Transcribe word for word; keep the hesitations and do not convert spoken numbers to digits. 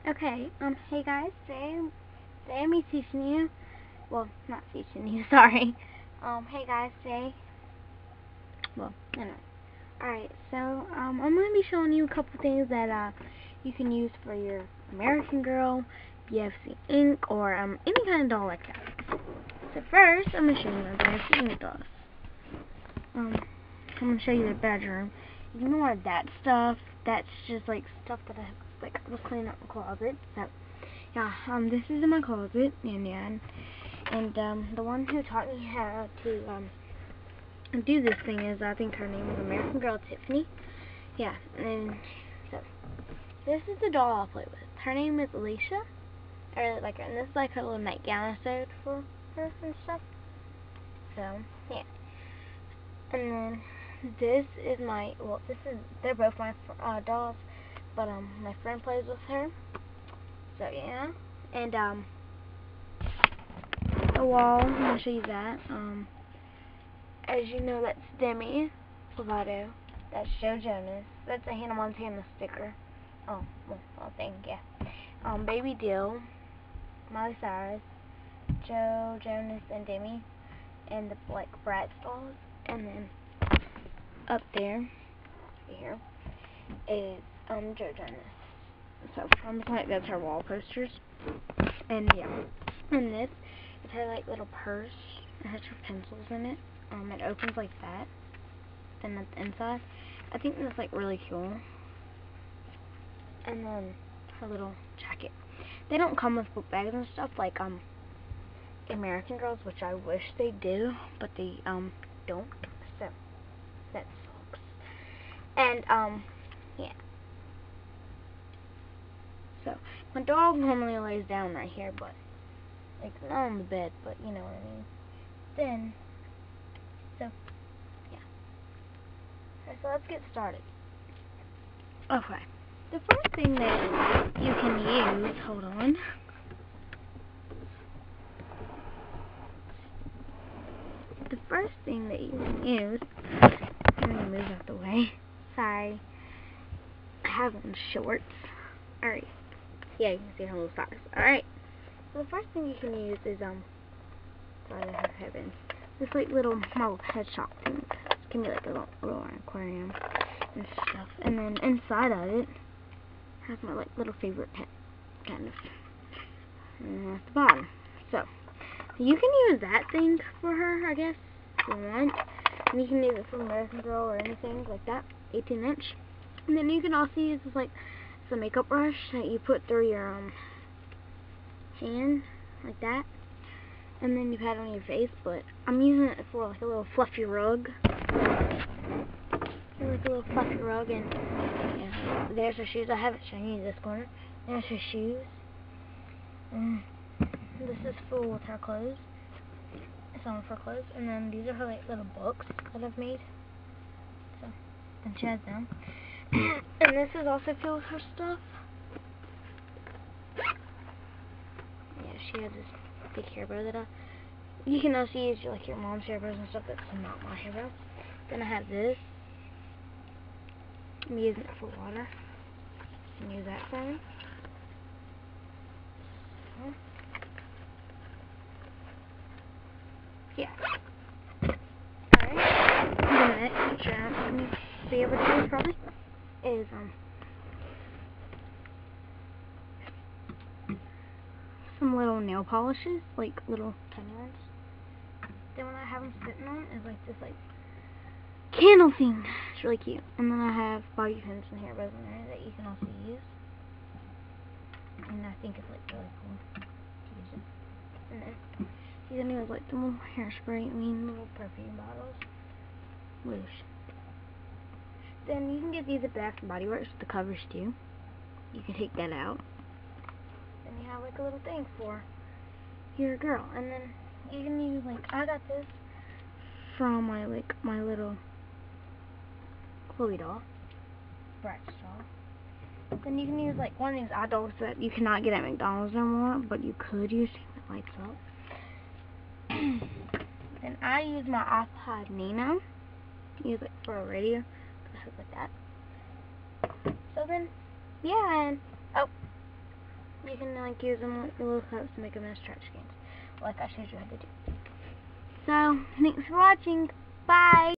Okay, um, hey guys, today, today I'm teaching you, well, not teaching you, sorry. Um, hey guys, today, well, anyway. Alright, so, um, I'm going to be showing you a couple things that, uh, you can use for your American Girl, B F C ink, or, um, any kind of doll like that. So first, I'm going to show you my B F C ink dolls. Um, I'm going to show you the bedroom. Ignore that stuff. That's just, like, stuff that I, like, I was cleaning up the closet, so. Yeah, um, this is in my closet, and yeah, and, and um, the one who taught me how to, um, do this thing is, I think her name was American Girl Tiffany. Yeah, and so, this is the doll I'll play with. Her name is Alicia, or, like, and this is, like, her little nightgown I sewed for her and stuff. So, yeah. And then, this is my, well, this is, they're both my, uh, dolls, but, um, my friend plays with her. So yeah, and um, the wall, I'm gonna show you that. Um, as you know, that's Demi Lovato. That's Joe Jonas. That's a Hannah Montana sticker. Oh, well, I think yeah. Um, Baby Dill, Miley Cyrus, Joe Jonas, and Demi, and the like Bratz dolls. And then up there, here, is um Joe Jonas. So I'm like that's her wall posters, and yeah, and this is her like little purse. It has her pencils in it. Um, it opens like that. Then at the inside, I think that's like really cool. And then her little jacket. They don't come with book bags and stuff like um American Girls, which I wish they do, but they um don't. So that sucks. And um yeah. So, my dog normally lays down right here, but, like, not on the bed, but you know what I mean. Then, so, yeah. Alright, so let's get started. Okay. The first thing that you can use, hold on. The first thing that you can use, let me move out the way. Sorry. I have on shorts. Alright. Yeah, you can see her little socks. Alright. So the first thing you can use is, um, sorry, I have heaven. This, like, little, my little pet shop thing. It's gonna be, like, a little, little aquarium and stuff. And then inside of it has my, like, little favorite pet, kind of. And at the bottom. So, you can use that thing for her, I guess, if you want. And you can use it for American Girl or anything like that, eighteen inch. And then you can also use this, like, it's a makeup brush that you put through your um hand, like that, and then you pat it on your face. But I'm using it for like a little fluffy rug, like a little fluffy rug. And yeah, there's her shoes. I haven't shown you this corner. There's her shoes. And this is full with her clothes. Some of her clothes, and then these are her like little books that I've made. So, and she has them. And this is also filled with her stuff. Yeah, she has this big hairbrow that I... You can also use like your mom's hairbrows and stuff. That's not my hairbrow. Then I have this. I'm using it for water. You can use that for me. So, yeah. Alright. The next picture I'm going to be able to use probably is um some little nail polishes, like little tiny ones. Then when I have them sitting on is like this like candle thing. It's really cute. And then I have bobby pins and hairbrows in there that you can also use. And I think it's like really cool to use it. And then these are new like the little hairspray, I mean little perfume bottles. Whoosh. Then you can get these at Bath and Body Works with the covers too. You can take that out. Then you have like a little thing for your girl. And then you can use like, I got this from my like my little Chloe doll, Bratz doll. Then you can use like one of these eye dolls that you cannot get at McDonald's no more, but you could use that lights up. Then I use my iPod Nano. Use it for a radio. Just like that. So then, yeah, and oh, you can like use them with your little cups to make them as trash cans, like I showed you how to do. So, thanks for watching. Bye!